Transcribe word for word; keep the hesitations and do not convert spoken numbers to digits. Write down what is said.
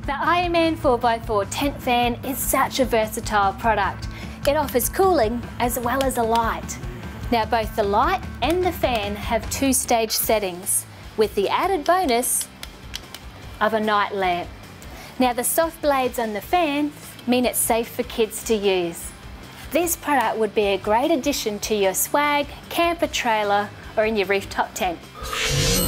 The Ironman four by four tent fan is such a versatile product. It offers cooling as well as a light. Now both the light and the fan have two-stage settings, with the added bonus of a night lamp. Now the soft blades on the fan mean it's safe for kids to use. This product would be a great addition to your swag, camper trailer or in your rooftop tent.